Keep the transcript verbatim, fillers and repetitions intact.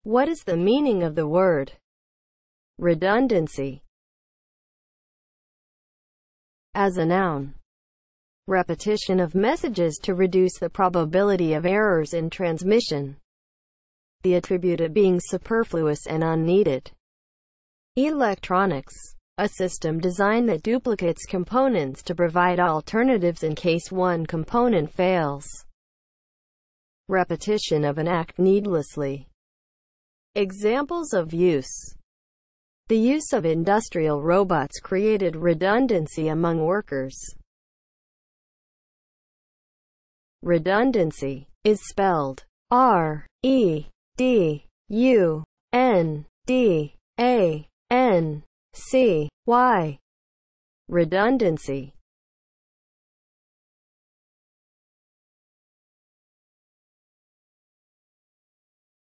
What is the meaning of the word redundancy? As a noun, repetition of messages to reduce the probability of errors in transmission. The attribute being superfluous and unneeded. Electronics, a system design that duplicates components to provide alternatives in case one component fails. Repetition of an act needlessly. Examples of use. The use of industrial robots created redundancy among workers. Redundancy is spelled R E D U N D A N C Y. Redundancy